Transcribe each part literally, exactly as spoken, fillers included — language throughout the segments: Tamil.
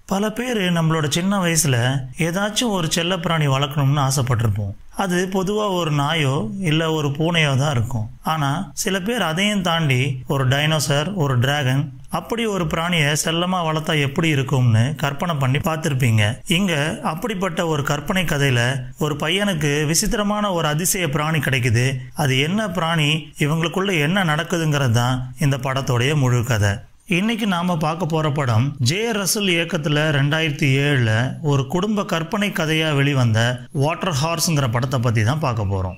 பல பேர் நம்மளோட சின்ன வயசுல ஏதாச்சும் ஒரு செல்ல பிராணி வளர்க்கணும்னு ஆசைப்பட்டிருப்போம். அது பொதுவா ஒரு நாயோ இல்ல ஒரு பூனையோ தான் இருக்கும். ஆனா சில பேர் அதையும் தாண்டி ஒரு டைனோசர், ஒரு டிராகன் அப்படி ஒரு பிராணியை செல்லமா வளர்த்தா எப்படி இருக்கும்னு கற்பனை பண்ணி பார்த்திருப்பீங்க. இங்க அப்படிப்பட்ட ஒரு கற்பனை கதையில ஒரு பையனுக்கு விசித்திரமான ஒரு அதிசய பிராணி கிடைக்குது. அது என்ன பிராணி, இவங்களுக்குள்ள என்ன நடக்குதுங்கிறது தான் இந்த படத்தோடைய முழு கதை. இன்னைக்கு நாம பார்க்க போற படம் ஜே ரசல் இயக்கத்துல ரெண்டாயிரத்தி ஏழுல ஒரு குடும்ப கற்பனை கதையா வெளிவந்த வாட்டர் ஹார்ஸ்ங்கிற படத்தை பத்தி தான் பார்க்க போறோம்.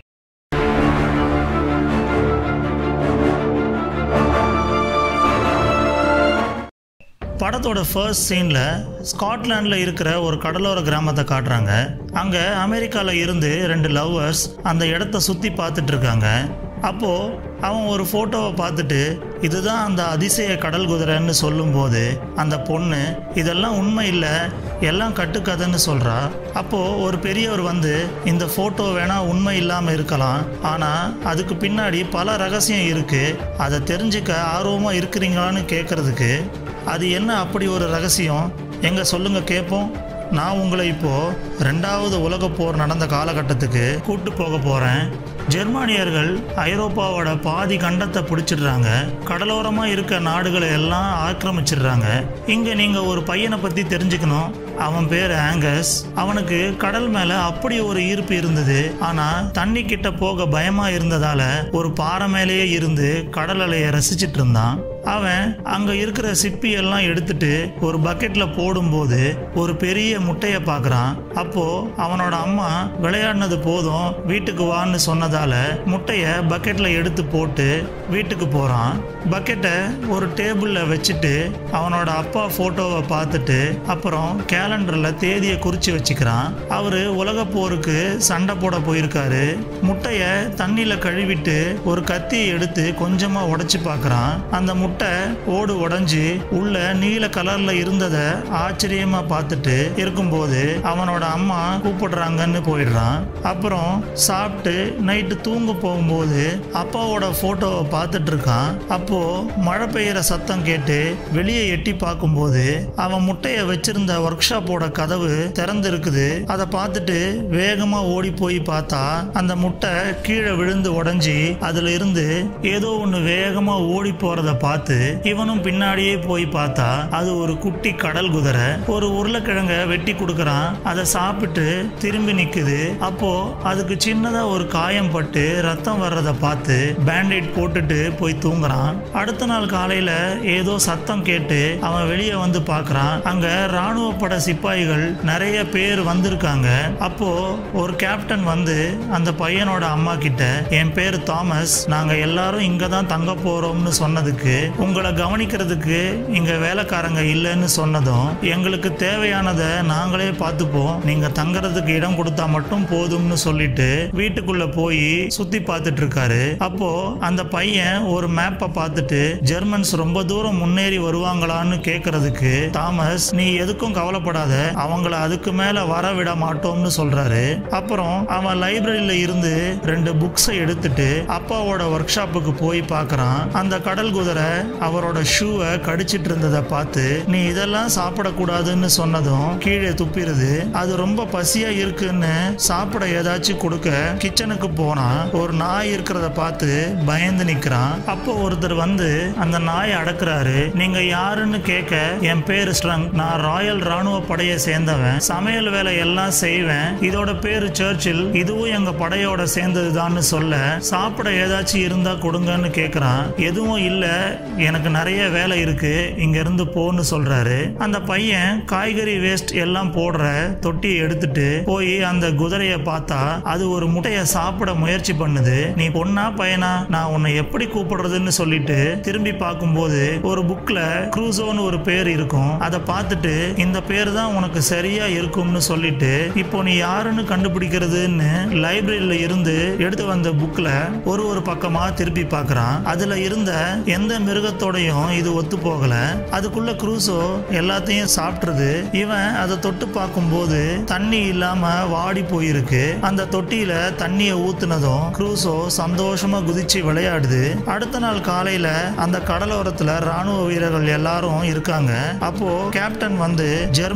படத்தோட ஃபர்ஸ்ட் சீன்ல ஸ்காட்லாண்ட்ல இருக்கிற ஒரு கடலோர கிராமத்தை காட்டுறாங்க. அங்க அமெரிக்கால இருந்து ரெண்டு லவ்வர்ஸ் அந்த இடத்த சுத்தி பார்த்துட்டு இருக்காங்க. அப்போ அவன் ஒரு போட்டோவை பார்த்துட்டு இதுதான் அந்த அதிசய கடல் குதிரைன்னு சொல்லும் போது அந்த பொண்ணு இதெல்லாம் உண்மை இல்லை, எல்லாம் கட்டுக்கதைன்னு சொல்றா. அப்போ ஒரு பெரியவர் வந்து இந்த போட்டோ வேணா உண்மை இல்லாம இருக்கலாம், ஆனா அதுக்கு பின்னாடி பல ரகசியம் இருக்கு, அதை தெரிஞ்சுக்க ஆர்வமா இருக்கிறீங்களான்னு கேட்கறதுக்கு அது என்ன அப்படி ஒரு ரகசியம் எங்க சொல்லுங்க கேட்போம். நான் உங்களை இப்போ ரெண்டாவது உலக போர் நடந்த காலகட்டத்துக்கு கூட்டு போக போறேன். ஜெர்மானியர்கள் ஐரோப்பாவோட பாதி கண்டத்தை பிடிச்சிடுறாங்க, கடலோரமா இருக்க நாடுகளை எல்லாம் ஆக்கிரமிச்சிடுறாங்க. இங்க நீங்க ஒரு பையனை பத்தி தெரிஞ்சுக்கணும். அவன் பேர் ஆங்கஸ். அவனுக்கு கடல் மேல அப்படி ஒரு ஈர்ப்பு இருந்தது, ஆனா தண்ணி கிட்ட போக பயமா இருந்ததால ஒரு பாறை மேலேயே இருந்து கடல் அலையை ரசிச்சிட்டு இருந்தான். அவன் அங்க இருக்கிற சிப்பி எல்லாம் எடுத்துட்டு ஒரு பக்கெட்ல போடும்போது ஒரு பெரிய முட்டைய பாக்குறான். அப்போ அவனோட அம்மா விளையாடினது போதும் வீட்டுக்கு வான்னு சொன்னதால முட்டைய பக்கெட்ல எடுத்து போட்டு வீட்டுக்கு போறான். பக்கெட்டை ஒரு டேபிள்ல வச்சுட்டு அவனோட அப்பா போட்டோவை பார்த்துட்டு அப்புறம் கேலண்டர்ல தேதியை குறிச்சு வச்சுக்கிறான். அவரு உலக போருக்கு சண்டை போட போயிருக்காரு. முட்டைய தண்ணியில கழுவிட்டு ஒரு கத்தியை எடுத்து கொஞ்சமா உடைச்சு பார்க்கறான். அந்த முட்டை ஓடு உடைஞ்சு உள்ள நீல கலர்ல இருந்தத ஆச்சரியமா பார்த்துட்டு இருக்கும்போது அவனோட அம்மா கூப்பிடுறாங்கன்னு போயிடுறான். அப்புறம் சாப்பிட்டு நைட்டு தூங்க போகும்போது அப்பாவோட போட்டோவை பார்த்துட்டு இருக்கான். அப்போ மழை பெய்யற சத்தம் கேட்டு வெளியே எட்டி பார்க்கும்போது அவன் முட்டைய வச்சிருந்த ஒர்க் ஷாப்போட கதவு திறந்து இருக்குது. அதை பார்த்துட்டு வேகமா ஓடி போய் பார்த்தா அந்த முட்டை கீழே விழுந்து உடைஞ்சி அதுல இருந்து ஏதோ ஒண்ணு வேகமா ஓடி போறத பார்த்து இவனும் பின்னாடியே போய் பார்த்தா அது ஒரு குட்டி கடல் குதிரை. ஒரு உருளைக்கிழங்க வெட்டி கொடுக்கறான், அதை சாப்பிட்டு திரும்பி நிக்குது. அப்போ அதுக்கு சின்னதா ஒரு காயம் பட்டு ரத்தம் வர்றத பார்த்து பேண்டேட் போட்டுட்டு போய் தூங்குறான். அடுத்த நாள் காலையில ஏதோ சத்தம் கேட்டு அவன் வெளியே வந்து பார்க்கறான். அங்க ராணுவ பட சிப்பாய்கள் நிறைய பேர் வந்திருக்காங்க. அப்போ ஒரு கேப்டன் வந்து அந்த பையனோட அம்மா கிட்ட என் பேரு தாமஸ், நாங்க எல்லாரும் இங்க தான் தங்க போறோம்னு சொன்னதுக்கு உங்களை கவனிக்கிறதுக்கு இங்க வேலைக்காரங்க இல்லைன்னு சொன்னதும் எங்களுக்கு தேவையானதை நாங்களே பார்த்துப்போம், நீங்க தங்கறதுக்கு இடம் கொடுத்தா மட்டும் போதும்னு சொல்லிட்டு வீட்டுக்குள்ள போய் சுத்தி பார்த்துட்டு இருக்காரு. அப்போ அந்த பையன் ஒரு மேப்பை பார்த்துட்டு ஜெர்மன்ஸ் ரொம்ப தூரம் முன்னேறி வருவாங்களான்னு கேட்கறதுக்கு தாமஸ் நீ எதுக்கும் கவலைப்படாத, அவங்கள அதுக்கு மேல வர விட மாட்டோம்னு சொல்றாரு. அப்புறம் அவன் லைப்ரரியில இருந்து ரெண்டு புக்ஸை எடுத்துட்டு அப்பாவோட ஒர்க் ஷாப்புக்கு போய் பார்க்கறான். அந்த கடல் குதிரை அவரோட ஷூவை கடிச்சிட்டு இருந்ததை பார்த்து நீ இதெல்லாம் சாப்பிடக்கூடாதுன்னு சொன்னதும் கீழே துப்பிடுது. அது ரொம்ப பசியா இருக்குன்னு சாப்பிட ஏதாச்சும் கொடுக்க கிச்சனுக்கு போனா ஒரு நாய் இருக்கிறத பார்த்து பயந்து நிக்கிறான். அப்போ ஒருத்தர் வந்து அந்த நாயை அடக்குறாரு. நீங்க யாருன்னு கேட்க என் பேரு ஸ்ட்ரங், நான் ராயல் ராணுவ படையை சேர்ந்தவன், சமையல் வேலை எல்லாம் செய்வேன், இதோட பேரு சர்ச்சில், இதுவும் எங்க படையோட சேர்ந்ததுதான்னு சொல்ல சாப்பிட ஏதாச்சும் இருந்தா கொடுங்கன்னு கேட்கறான். எதுவும் இல்ல, எனக்கு நிறைய வேலை இருக்கு, இங்க இருந்து போன்னு சொல்றாரு. அந்த பையன் காய்கறி வேஸ்ட் எல்லாம் போடுற தொட்டியை எடுத்துட்டு போய் அந்த குதிரையை பார்த்தா அது ஒரு முட்டையை சாப்பிட முயற்சி பண்ணுது. நீ பொண்ணா பையனா, நான் உன்னை எப்படி கூப்பிடுறதுன்னு சொல்லிட்டு திரும்பி பார்க்கும்போது ஒரு புக்ல க்ரூசோன்னு ஒரு பேர் இருக்கும். அதை பார்த்துட்டு இந்த பேர் தான் உனக்கு சரியா இருக்கும்னு சொல்லிட்டு இப்போ நீ யாருன்னு கண்டுபிடிக்கிறதுன்னு லைப்ரரியில இருந்து எடுத்து வந்த புக்ல ஒரு ஒரு பக்கமா திருப்பி பார்க்கறான். அதுல இருந்த எந்த மிருகத்தோடையும் இது ஒத்து போகல. அதுக்குள்ள க்ரூசோ எல்லாத்தையும் சாப்பிட்டுருது. இவன் அதை தொட்டு பார்க்கும்போது தண்ணி இல்லாம வாடி போயிருக்கு. அந்த தொட்டியில தண்ணியை ஊத்துனதும் க்ரூசோ சந்தோஷமா குதிச்சு விளையாடுது. அடுத்த நாள் காலையில அந்த கடலோரத்துல ராணுவ வீரர்கள் எல்லாரும் இருக்காங்க. அப்போ கேப்டன் வந்து ஜெர்மன்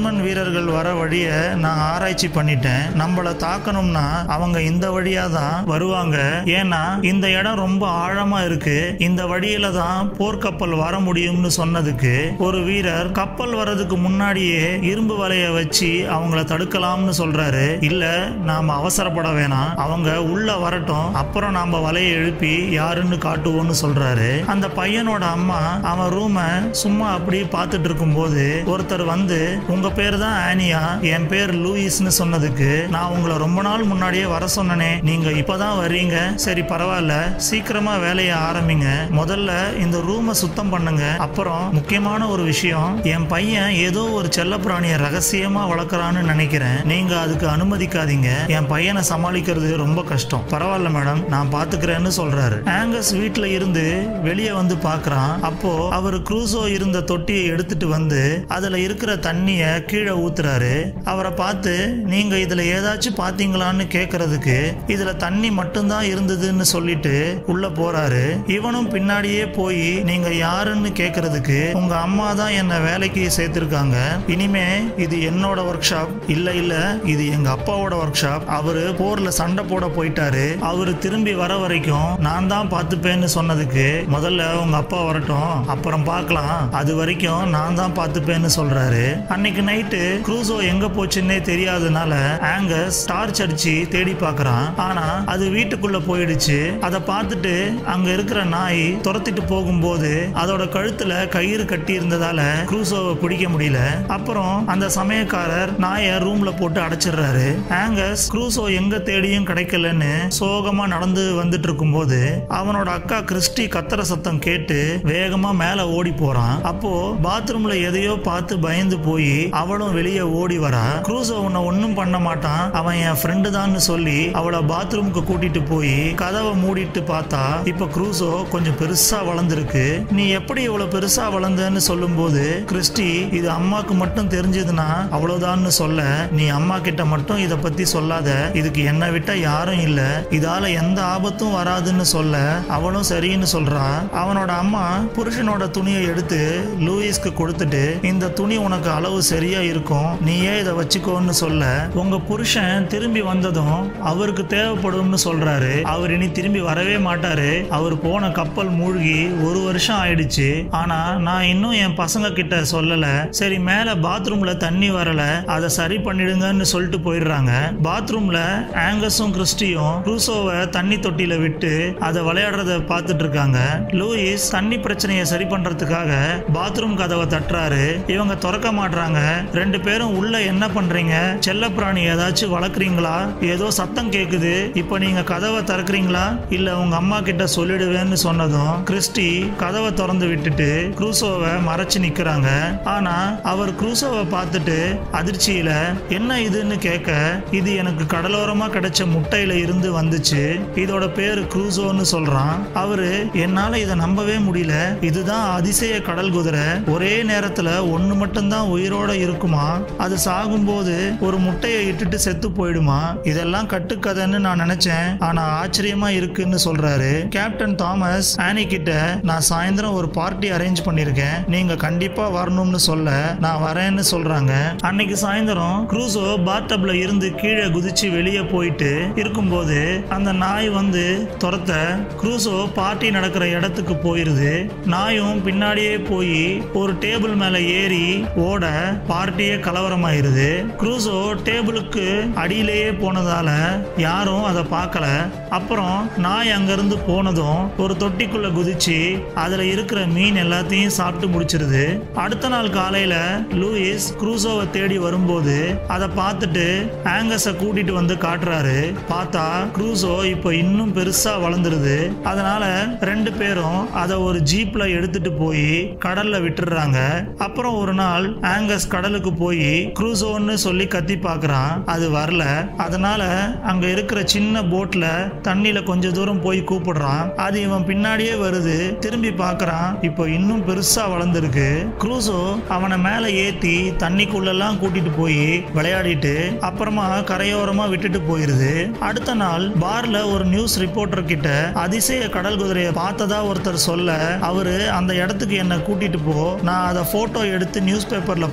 ஜெர்மன் வீரர்கள் வர வழிய நான் ஆராய்ச்சி பண்ணிட்டேன். நம்மள தாக்கணும்னா அவங்க இந்த வழியா தான் வருவாங்க. ஏன்னா இந்த இடம் ரொம்ப ஆழமா இருக்கு. இந்த வழியில தான் போர்க்கப்பல் வர முடியும்னு சொன்னதுக்கு ஒரு வீரர் கப்பல் வர்றதுக்கு முன்னாடியே இரும்பு வலைய வச்சு அவங்கள தடுக்கலாம்னு சொல்றாரு. இல்ல நாம அவசரப்பட வேணாம், அவங்க உள்ள வரட்டும், அப்புறம் நாம வலையை எழுப்பி யாருன்னு காட்டுவோம்னு சொல்றாரு. அந்த பையனோட அம்மா அவன் ரூம சும்மா அப்படி பார்த்துட்டு இருக்கும் போது ஒருத்தர் வந்து உங்க பேர் தான் ஆனியா, என் பேர் லூயிஸ்னு சொன்னதுக்கு நான் உங்களை ரொம்ப நாள் முன்னாடியே வர சொன்னனே, நீங்க இப்பதான் வர்றீங்க, சரி பரவாயில்ல சீக்கிரமா வேலையை ஆரம்பிங்க, முதல்ல இந்த ரூமை சுத்தம் பண்ணுங்க. அப்புறம் முக்கியமான ஒரு விஷயம், என் பையன் ஏதோ ஒரு செல்லப்பிராணியை ரகசியமா வளர்க்கறான்னு நினைக்கிறேன், நீங்க அதுக்கு அனுமதிக்காதீங்க, என் பையனை சமாளிக்கிறது ரொம்ப கஷ்டம். பரவாயில்ல மேடம், நான் பாத்துக்கிறேன்னு சொல்றாரு. ஆங்கஸ் வீட்டுல இருந்து வெளியே வந்து பாக்குறான். அப்போ அவர் க்ரூசோ இருந்த தொட்டியை எடுத்துட்டு வந்து அதுல இருக்கிற தண்ணிய கீழே ஊத்துறாரு. அவரை பார்த்து நீங்க இதுல ஏதாச்சும் பாத்தீங்களான்னு கேக்குறதுக்கு இதுல தண்ணி மட்டும்தான் இருந்ததுன்னு சொல்லிட்டு உள்ள போறாரு. இவனும் பின்னாடியே போய் நீங்க யாருன்னு கேக்குறதுக்கு உங்க அம்மா தான் என்ன வேலைக்கு சேர்த்திருக்காங்க, இனிமே இது என்னோட ஒர்க் ஷாப், இல்ல இல்ல இது எங்க அப்பாவோட ஒர்க் ஷாப், அவரு போர்ல சண்டை போட போயிட்டாரு, அவரு திரும்பி வர வரைக்கும் நான் தான் பாத்துப்பேன்னு சொன்னதுக்கு முதல்ல உங்க அப்பா வரட்டும் அப்புறம் பார்க்கலாம், அது வரைக்கும் நான் தான் பாத்துப்பேன்னு சொல்றாரு. அன்னைக்கு நைட்டு க்ரூசோ எங்க போச்சுன்னே தெரியாதனால ஆங்கஸ் டார்ச் அடிச்சு தேடி பார்க்கறான். ஆனா அது வீட்டுக்குள்ள போயிடுச்சு. அதை பார்த்துட்டு அங்க இருக்கிற நாய் துரத்திட்டு போகும்போது அதோட கழுத்துல கயிறு கட்டி இருந்ததால க்ரூசோவை பிடிக்க முடியல. அப்புறம் அந்த சமயக்காரர் நாயை ரூம்ல போட்டு அடைச்சிடுறாரு. ஆங்கஸ் க்ரூசோ எங்க தேடியும் கிடைக்கலன்னு சோகமா நடந்து வந்துட்டு இருக்கும் போது அவனோட அக்கா கிறிஸ்டி கத்துற சத்தம் கேட்டு வேகமா மேல ஓடி போறான். அப்போ பாத்ரூம்ல எதையோ பார்த்து பயந்து போய் அவளும் வெளியே ஓடி வரா. க்ரூசோ உன்னை ஒன்னும் பண்ண மாட்டான், அவன் என் ஃப்ரெண்டு தான் சொல்லி அவளை பாத்ரூமுக்கு கூட்டிட்டு போய் கதவை மூடிட்டு பார்த்தா இப்ப க்ரூசோ கொஞ்சம் பெருசா வளர்ந்துருக்கு. நீ எப்படி இவ்வளவு பெருசா வளர்ந்தன்னு சொல்லும் போது கிறிஸ்டி இது அம்மாக்கு மட்டும் தெரிஞ்சதுன்னா அவ்வளவுதான் சொல்ல, நீ அம்மா கிட்ட மட்டும் இத பத்தி சொல்லாத, இதுக்கு என்ன விட்டா யாரும் இல்ல, இதால எந்த ஆபத்தும் வராதுன்னு சொல்ல அவளும் சரின்னு சொல்றா. அவனோட அம்மா புருஷனோட துணியை எடுத்து லூயிஸ்க்கு கொடுத்துட்டு இந்த துணி உனக்கு அளவு சரியா இருக்கும், நீயே இதை வச்சுக்கோன்னு சொல்ல உங்க புருஷன் திரும்பி வந்ததும் அவருக்கு தேவைப்படும்னு சொல்றாரு. அவர் இனி திரும்பி வரவே மாட்டாரு, அவர் போன கப்பல் மூழ்கி ஒரு வருஷம் ஆயிடுச்சு, ஆனா நான் இன்னும் என் பசங்க கிட்ட சொல்லல, சரி மேல பாத்ரூம்ல தண்ணி வரல அதை சரி பண்ணிடுங்கன்னு சொல்லிட்டு போயிடுறாங்க. பாத்ரூம்ல ஆங்கஸும் கிறிஸ்டியும் க்ரூசோவை தண்ணி தொட்டியில விட்டு அதை விளையாடுறத பார்த்துட்டு இருக்காங்க. லூயிஸ் தண்ணி பிரச்சனையை சரி பண்றதுக்காக பாத்ரூம் கதவை தட்டுறாரு. இவங்க திறக்க மாட்டாங்க. ரெண்டு பேரும் உள்ள என்ன பண்றீங்க, செல்ல பிராணி ஏதாச்சும் வளர்க்குறீங்களா, ஏதோ சத்தம் கேக்குது, இப்ப நீங்க கதவை திறக்கிறீங்களா இல்ல உங்க அம்மா கிட்ட சொல்லிடுவேன்னு சொன்னதும் கிறிஸ்டி கதவை திறந்து விட்டுட்டு க்ரூசோவை மறைச்சு நிக்கிறாங்க. ஆனா அவர் க்ரூசோவை பார்த்துட்டு அதிர்ச்சியில என்ன இதுன்னு கேட்க இது எனக்கு கடலோரமா கிடைச்ச முட்டையில இருந்து வந்துச்சு, இதோட பேரு க்ரூசோன்னு சொல்றான். அவரு என்னால இதை நம்பவே முடியல, இதுதான் அதிசய கடல் குதிரை, ஒரே நேரத்துல ஒண்ணு மட்டும்தான் உயிரோட இருக்குமா, அது சாகும்போது ஒரு முட்டையை இட்டுட்டு செத்து போயிடுமா, இதெல்லாம் கட்டுக்கதைன்னு நான் நினைச்சேன், ஆனா ஆச்சரியமா இருக்குன்னு சொல்றாரு. கேப்டன் தாமஸ் ஆனி கிட்ட நான் சாயந்தரம் ஒரு பார்ட்டி அரேஞ்ச் பண்ணிருக்கேன், நீங்க கண்டிப்பா வரணும்னு சொல்ல நான் வரேன்னு சொல்றாங்க. அன்னைக்கு சாயந்தரம் க்ரூசோ பாத்டப்ல இருந்து கீழே குதிச்சு வெளியே போயிட்டு இருக்கும்போது அந்த நாய் வந்து துரத்த க்ரூசோ பார்ட்டி நடக்கிற இடத்துக்கு போயிருது. நாயும் பின்னாடியே போய் ஒரு டேபிள் மேல ஏறி ஓட பார்ட்டியே கலவரமாயிருது. க்ரூசோ டேபிளுக்கு அடியிலேயே போனதால யாரும் அதை பார்க்கல. அப்புறம் நாய் அங்கிருந்து போனதும் ஒரு தொட்டிக்குள்ள குதிச்சு அதுல இருக்கிற மீன் எல்லாத்தையும் சாப்பிட்டு முடிச்சிருது. அடுத்த நாள் காலையில லூயிஸ் க்ரூசோவை தேடி வரும்போது அதை பார்த்துட்டு ஆங்கஸை கூட்டிட்டு வந்து காட்டுறாரு. பார்த்தா க்ரூசோ இப்போ இன்னும் பெருசா வளர்ந்துருது. அதனால ரெண்டு பேரும் அதை ஒரு ஜீப்ல எடுத்துட்டு போய் கடல்ல விட்டுறாங்க. அப்புறம் ஒரு நாள் ஆங்கஸ் கடலுக்கு போய் க்ரூசோன்னு சொல்லி கத்தி பார்க்கறான், அது வரல. அதனால அங்க இருக்கிற சின்ன போட்ல தண்ணியில கொஞ்ச தூரம் போய் கூப்பிடுறான், அது இவன் பின்னாடியே வருது. திரும்பி பார்க்கறான், இப்போ இன்னும் பெருசா வளர்ந்துருக்கு. க்ரூசோ அவனை மேல ஏத்தி தண்ணிக்குள்ளெல்லாம் கூட்டிட்டு போய் விளையாடிட்டு அப்புறமா கரையோரமா விட்டுட்டு போயிருது. அடுத்த நாள் பார்ல ஒரு நியூஸ் ரிப்போர்ட்டர் கிட்ட அதிசய கடல் குதிரையை பார்த்ததா ஒருத்தர் சொல்ல அவரு அந்த இடத்துக்கு என்ன கூட்டிட்டு போ, நான் அதை போட்டோ எடுத்து நியூஸ் பேப்பர்ல போட்டா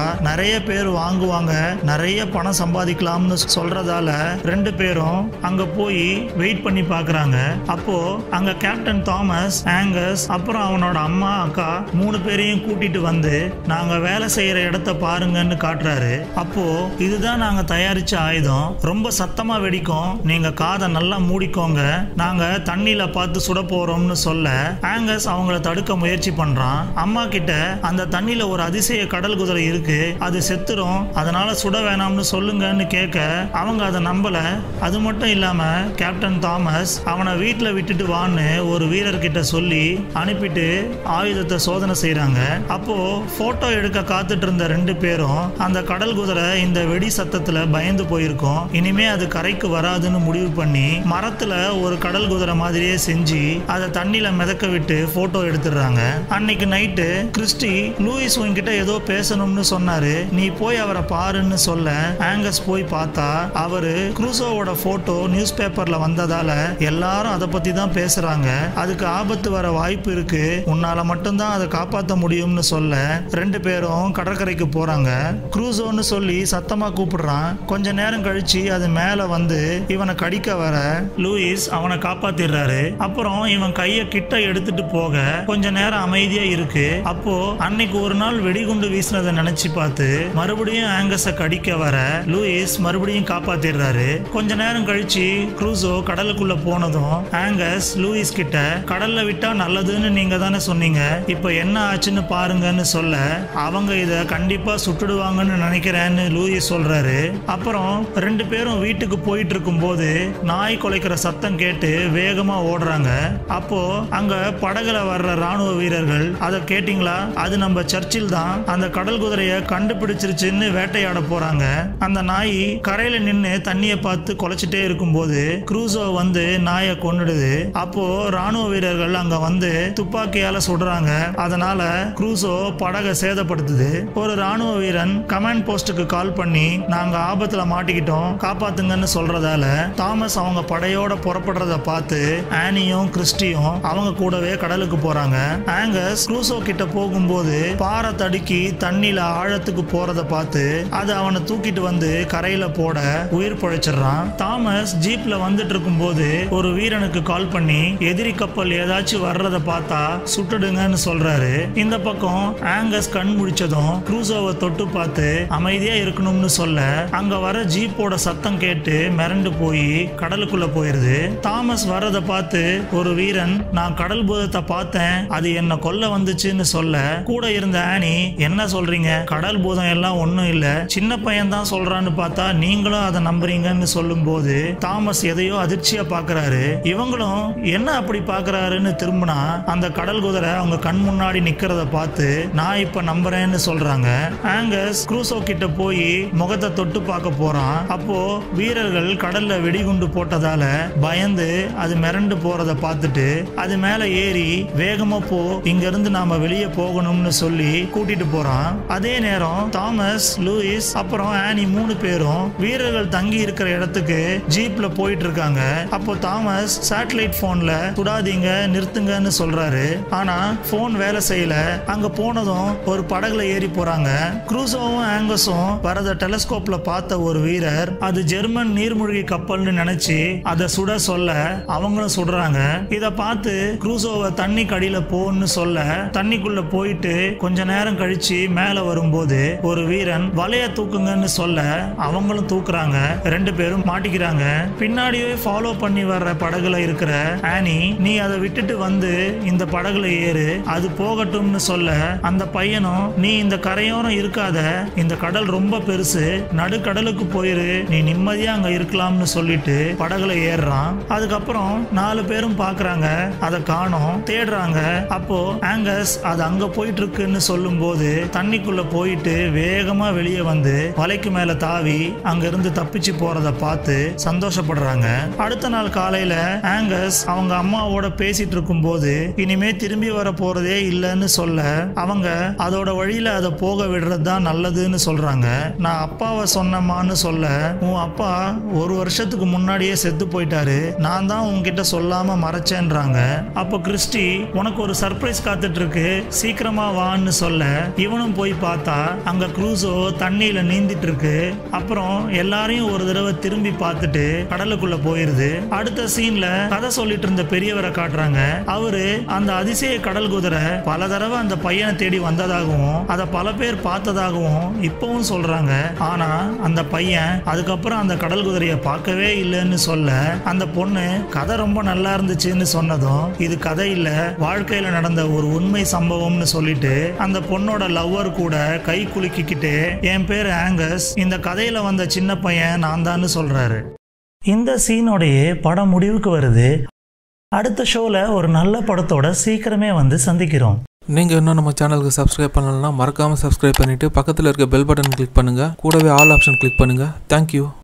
நிறைய பேர் வாங்குவாங்க, நிறைய பணம் சம்பாதிக்கலாம்னு சொல்றதால ரெண்டு பேரும் அங்க போய் வெயிட் பண்ணி பாக்குறாங்க. அப்போ அங்க கேப்டன் தாமஸ், ஆங்கஸ் அப்புறம் அவனோட அம்மா அக்கா மூணு பேரையும் கூட்டிட்டு வந்து நாங்க வேலை செய்யற இடத்த பாருங்கன்னு காட்டுறாரு. அப்போ இதுதான் நாங்க தயாரிச்ச ஆயுதம், ரொம்ப சத்தமா வெடிக்கும், நீங்க காதை நல்லா மூடிக்கோங்க, நாங்க தண்ணியில பார்த்து சுட போறோம்னு சொல்ல ஆங்கஸ் அவங்கள தடுக்க முயற்சி பண்றான். அம்மா கிட்ட அந்த தண்ணியில ஒரு அதிசய கடல் குதிரை இருக்கு, அது செத்துரும், அதனால சுட வேணாம்னு சொல்லுங்கன்னு கேட்க அவங்க அதை நம்பல. அது மட்டும் இல்லாம கேப்டன் தாமஸ் அவனை வீட்டுல விட்டுட்டு வான்னு ஒரு வீரர்கிட்ட சொல்லி அனுப்பிட்டு ஆயுதத்தை சோதனை செய்யறாங்க. அப்போ போட்டோ எடுக்க காத்துட்டு இருந்த ரெண்டு பேரும் அந்த கடல் குதிரை இந்த வெடி சத்தத்துல பயந்து போயிருக்கும், இனிமே அது கரைக்கு வராதுன்னு முடிவு பண்ணி மரத்துல ஒரு கடல் குதிரை மாதிரியே செஞ்சு அதை தண்ணியில மிதக்க விட்டு போட்டோ எடுத்துடுறாங்க. அன்னைக்கு நைட்டு கிறிஸ்டி லூயிஸ் உன்கிட்ட ஏதோ பேசணும்னு சொன்னாரு, நீ போய் அவரை பாருன்னு சொல்ல ஆங்கஸ் போய் பார்த்தா அவரு குரூசோவோட போட்டோ நியூஸ் பேப்பர்ல வந்ததால எல்லாரும் அதை பத்தி தான் பேசுறாங்க, அதுக்கு ஆபத்து வர வாய்ப்பு இருக்கு, உன்னால மட்டும்தான் அதை காப்பாற்ற முடியும்னு சொல்ல ரெண்டு பேரும் கடற்கரைக்கு போறாங்க. குரூசோன்னு சொல்லி சத்தமா கூப்பிடுறான். கொஞ்ச நேரம் கழிச்சு அது மேல வந்து இவனை கடிக்க வர லூயிஸ் அவனை காப்பாத்திடுறாரு. அப்புறம் இவன் கைய கிட்ட எடுத்துட்டு போக கொஞ்ச நேரம் அமைதியா இருக்கு. அப்போ அன்னைக்கு ஒரு நாள் வெடிகுண்டு வீசினதை நினைச்சு பார்த்து மறுபடியும் ஆங்கஸ கடிக்க வர லூயிஸ் மறுபடியும் காப்பாத்திடுறாரு. கொஞ்ச நேரம் கழிச்சு குரூசோ கடலுக்குள்ள போனதும் ஆங்கஸ் லூயிஸ் கிட்ட கடல்ல விட்டா நல்லதுன்னு நீங்க தானே சொன்னீங்க, இப்ப என்ன ஆச்சுன்னு பாருங்கன்னு சொல்ல அவங்க இத கண்டிப்பா சுட்டுடுவாங்கன்னு நினைக்கிறேன்னு லூயிஸ் சொல்றாரு. அப்புறம் ரெண்டு பேரும் வீட்டுக்கு போயிட்டு இருக்கும் போது நாய் குலைக்கிற சத்தம் கேட்டு வேகமா ஓடுறாங்க. அப்போ அங்க படகுல வர்ற ராணுவ வீரர்கள் அதை கேட்டீங்களா, அது நம்ம சர்ச்சில் தான் அந்த கடல் குதிரைய கண்டுபிடிச்சிருச்சுன்னு வேட்டையாட போறாங்க. அந்த நாய் கரையில நின்னு தண்ணிய பார்த்து குலைச்சிட்டே இருக்கும் போது குரூசோ வந்து நாயை கொன்னுடுது. அப்போ ராணுவ வீரர்கள் அங்க வந்து துப்பாக்கியால சுடுறாங்க. அதனால குரூசோ படகை சேதப்படுத்துது. ஒரு ராணுவ வீரன் கமாண்ட் போஸ்டுக்கு கால் பண்ணி நாங்க ஆபத்துல மாட்டிக்கிட்டோம், காப்பாத்துங்கன்னு சொல்றதால தாமஸ் அவங்க படையோட புறப்படுறத பார்த்து ஆனியும் கிறிஸ்டியும் அவங்க கூடவே கடலுக்கு போறாங்க. ஆங்கஸ் குரூசோ கிட்ட போகும்போது பாறை தடுக்கி தண்ணியில ஆழத்துக்கு போறத பார்த்து அது அவனை தூக்கிட்டு வந்து கரையில போட உயிர் பழைச்சிடறான். தாமஸ் ஜீப்ல வந்துட்டு இருக்கும் போது ஒரு வீரனுக்கு கால் பண்ணி எதிரி கப்பல் ஏதாச்சும் வர்றத பார்த்தா சுட்டுடுங்கன்னு சொல்றாரு. இந்த பக்கம் ஆங்கஸ் கண் முடிச்சதும் குரூசோவை தொட்டு பார்த்து அமைதியா இருக்கணும்னு சொல்ல அங்க வர ஜீப்போட சத்தம் கேட்டு மிரண்டு போய் கடலுக்குள்ள போயிருது. தாமஸ் வர்றத பார்த்து ஒரு வீரன் நான் கடல் பூதத்தை பார்த்தேன், அது என்ன கொல்ல வந்துச்சுன்னு சொல்ல கூட இருந்த ஆனி என்ன சொல்றீங்க, கடல் பூதம் எல்லாம் ஒண்ணும் இல்ல, சின்ன பையன் தான் சொல்றான்னு பார்த்தா நீங்களும் அதை நம்புறீங்கன்னு சொல்லும் போது தாமஸ் எதையோ அதிர்ச்சியா பாக்குறாரு. இவங்களும் என்ன அப்படி பாக்குறாருன்னு திரும்பினா அந்த கடல் குதிரை அவங்க கண் முன்னாடி நிக்கிறத பார்த்து நான் இப்ப நம்புறேன்னு சொல்றாங்க. ஆங்கஸ் குரூசோ கிட்ட போய் முகத்தை தொட்டு பார்க்க போறான். அப்போ வீரர்கள் கடல்ல வெடிகுண்டு போட்டதால பயந்து அது மிரண்டு போறத பார்த்துட்டு அது மேல ஏறி வேகமா போ, இங்க இருந்து நாம வெளியே போகணும்னு சொல்லி கூட்டிட்டு போறான். அதே நேரம் தாமஸ், லூயிஸ் அப்புறம் ஆனி மூணு பேரும் வீரர்கள் தங்கி இருக்கிற இடத்துக்கு ஜீப்ல போயிட்டு இருக்காங்க. அப்போ தாமஸ் சேட்டலைட் போன்ல சுடாதீங்க நிறுத்துங்கன்னு சொல்றாரு. ஆனா போன் வேலை செய்யல. அங்க போனதும் ஒரு படகுல ஏறி போறாங்க. குரூசோவும் ஆங்கஸும் வரத டெலஸ்கோப்ல பார்த்த ஒரு வீரர் அது ஜெர்மன் நீர்மூழ்கி கப்பல்னு நினைச்சு அதை சுட சொல்ல அவங்களும் சுடுறாங்க. இத பார்த்து குரூசோவை தண்ணி கடியில போன்னு சொல்ல தண்ணிக்குள்ள போயிட்டு கொஞ்ச நேரம் கழிச்சு மேல வரும்போது ஒரு வீரன் வலைய தூக்குங்கன்னு சொல்ல அவங்களும் தூக்குறாங்க. ரெண்டு பேரும் மாட்டிக்கிறாங்க. பின்னாடியே ஃபாலோ பண்ணி வர்ற படகுல இருக்கிற ஆனி நீ அதை விட்டுட்டு வந்து இந்த படகுல ஏறு, அது போகட்டும்னு சொல்ல அந்த பையனும் நீ இந்த கரையோரம் இருக்காத, இந்த கடல் ரொம்ப பெருசு, நடுக்கடலுக்கு போயிரு, நீ நிம்மதியா அங்க இருக்கலாம்னு சொல்லிட்டு படகுல ஏறுறான். அதுக்கப்புறம் நாலு பேரும் பாக்குறாங்க, அதை காணோம், தேடுறாங்க. அப்போ ஆங்கஸ் அது அங்க போயிட்டு இருக்குன்னு சொல்லும் போது தண்ணிக்குள்ள போயிட்டு வேகமா வெளியே வந்து வலைக்கு மேல தாவி அங்க இருந்து தப்பிச்சு போறத பார்த்து சந்தோஷப்படுறாங்க. அடுத்த நாள் காலையில ஆங்கஸ் அவங்க அம்மாவோட பேசிட்டு இருக்கும் போது இனிமே திரும்பி வர போறதே இல்லைன்னு சொல்ல அவங்க அதோட வழியில அதை போக விடுறதுதான் நல்லதுன்னு சொல்றாங்க. நான் அப்பாவை சொன்னமான்னு சொல்ல உன் அப்பா ஒரு வருஷத்துக்கு முன்னாடியே செத்து போயிட்டாரு, நான் தான் உன்கிட்ட சொல்லாம மறைச்சேன்றாங்க. அப்போ கிறிஸ்டி உனக்கு ஒரு சர்ப்ரைஸ் காத்துட்டு இருக்கு, சீக்கிரமா வான்னு சொல்ல இவனும் போய் பார்த்தா பார்த்தா அங்க க்ரூசோ தண்ணியில நீந்திட்டு இருக்கு. அப்புறம் எல்லாரையும் ஒரு தடவை திரும்பி பார்த்துட்டு கடலுக்குள்ள போயிருது. அடுத்த சீன்ல கதை சொல்லிட்டு இருந்த பெரியவரை காட்டுறாங்க. அவரு அந்த அதிசய கடல் குதிரை பல தடவை அந்த பையனை தேடி வந்ததாகவும் அதை பல பேர் பார்த்ததாகவும் இப்பவும் சொல்றாங்க. ஆனா அந்த பையன் அதுக்கப்புறம் அந்த கடல் குதிரையை பார்க்கவே இல்லைன்னு சொல்ல அந்த பொண்ணு கதை ரொம்ப நல்லா இருந்துச்சுன்னு சொன்னதும் இது கதை இல்ல, வாழ்க்கையில நடந்த ஒரு உண்மை சம்பவம்னு சொல்லிட்டு அந்த பொண்ணோட லவ்வர் கூட கை குலுக்கிக்கிட்டு என் பேர் ஆங்கஸ், இந்த கதையில வந்த சின்ன பையன் நான் தான் சொல்றாரு. இந்த சீனோடைய படம் முடிவுக்கு வருது. அடுத்த ஷோல ஒரு நல்ல படத்தோட சீக்கிரமே வந்து சந்திக்கிறோம். நீங்கள் இன்னும் நம்ம சேனலுக்கு சப்ஸ்கிரைப் பண்ணலன்னா மறக்காமல் சப்ஸ்கிரைப் பண்ணிவிட்டு பக்கத்தில் இருக்க பெல் பட்டன் கிளிக் பண்ணுங்கள். கூடவே ஆல் ஆப்ஷன் கிளிக் பண்ணுங்கள். தேங்க்யூ.